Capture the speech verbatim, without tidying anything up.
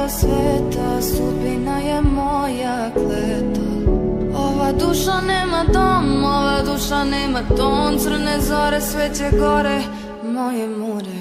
sveta, sudbina je moja kleta. Ova duša nema dom, ova duša nema ton, crne zore, sveće gore, moje more.